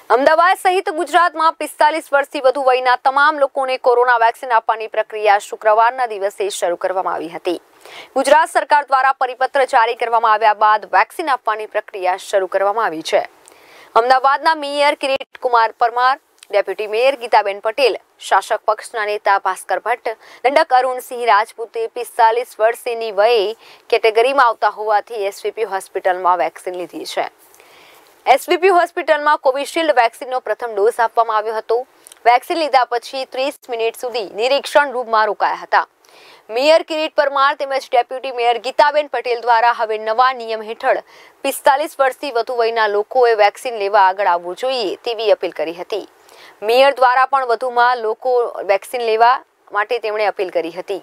અમદાવાદ સહિત ગુજરાતમાં 45 વર્ષથી વધુ વયના તમામ લોકોને કોરોના વેક્સિન આપવાની પ્રક્રિયા શુક્રવારના દિવસે શરૂ કરવામાં આવી હતી। ગુજરાત સરકાર દ્વારા પરિપત્ર જારી કરવામાં આવ્યા બાદ વેક્સિન આપવાની પ્રક્રિયા શરૂ કરવામાં આવી છે। અમદાવાદના mayor Kirit Kumar Parmar, deputy mayor Gitaben Patel, શાસક પક્ષના નેતા ભાસ્કર ભટ્ટ, દંડક અરુણસિંહ રાજપૂતે 45 વર્ષની વયે કેટેગરીમાં આવતા હોવાથી એસવીપી હોસ્પિટલમાં વેક્સિન લીધી છે। એસવીપી હોસ્પિટલમાં કોવિશિલ્ડ વેક્સિનનો પ્રથમ ડોઝ આપવામાં આવ્યો હતો। વેક્સિન લીધા પછી 30 મિનિટ સુધી નિરીક્ષણ રૂમમાં રોકાયા હતા। મેયર કિરીટ પરમાર તેમજ ડેપ્યુટી મેયર ગીતાબેન પટેલ દ્વારા હવે નવા નિયમ હેઠળ 45 વર્ષથી વધુ વયના લોકોએ વેક્સિન લેવા આગળ આવવું જોઈએ તેવી અપીલ કરી હતી। મેયર દ્વારા પણ વધુમાં લોકો વેક્સિન લેવા માટે તેમણે અપીલ કરી હતી।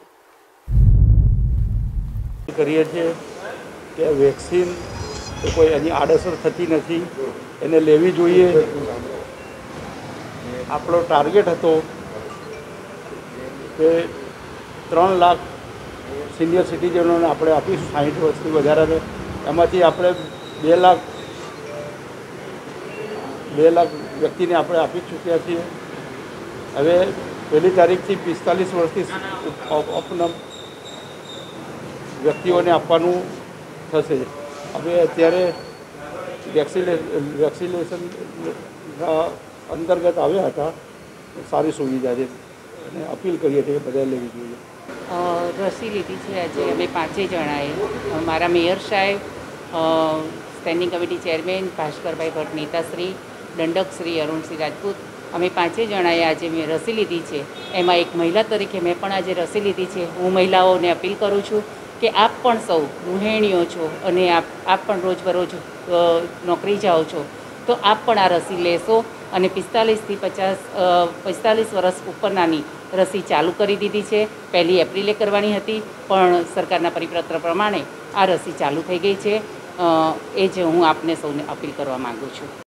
કરીએ છીએ કે વેક્સિન તો કોઈ એની આડઅસર થતી નથી, એને લેવી જોઈએ। આપણો ટાર્ગેટ હતો કે 3 લાખ સિનિયર સિટીઝનોને આપણે આપીશું 60 વર્ષથી વધારે, એમાંથી આપણે 2 લાખ વ્યક્તિને આપણે આપી ચૂક્યા છીએ। હવે 1લી તારીખથી 45 વર્ષથી ઉપરના વ્યક્તિઓને આપવાનું થશે। હવે અત્યારે વેક્સિનેશન અંતર્ગત આવ્યા હતા, સારી સુવિધા છે અને અપીલ કરીએ છીએ કે બધા લેવી જોઈએ। રસી લીધી છે આજે અમે 5 જણાએ। મારા મેયર સાહેબ, standing committee chairman Bhaskarbhai Bhatt નેતાશ્રી, દંડક શ્રી અરુણસિંહ રાજપૂત, અમે 5 જણાએ આજે મેં રસી લીધી છે। એમાં એક મહિલા તરીકે મેં પણ આજે રસી લીધી છે। હું મહિલાઓને અપીલ કરું છું કે આપ પણ સૌ ગૃહિણીઓ છો અને આપ પણ રોજબરોજ નોકરી જાઓ છો, તો આપ પણ આ રસી લેશો અને 45 વર્ષ ઉપરનાની રસી ચાલુ કરી દીધી છે। 1 એપ્રિલે કરવાની હતી, પણ સરકારના પરિપત્ર પ્રમાણે આ રસી ચાલુ થઈ ગઈ છે। એ જ હું આપને સૌને અપીલ કરવા માગું છું।